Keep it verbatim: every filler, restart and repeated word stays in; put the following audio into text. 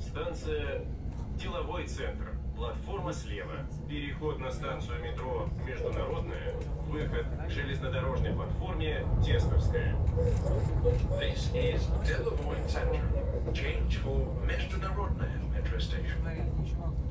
Станция «Деловой центр». Платформа слева. Переход на станцию метро «Международная». Выход к железнодорожной платформе «Тестовская». This is Деловой Center. Change for Международная metro station.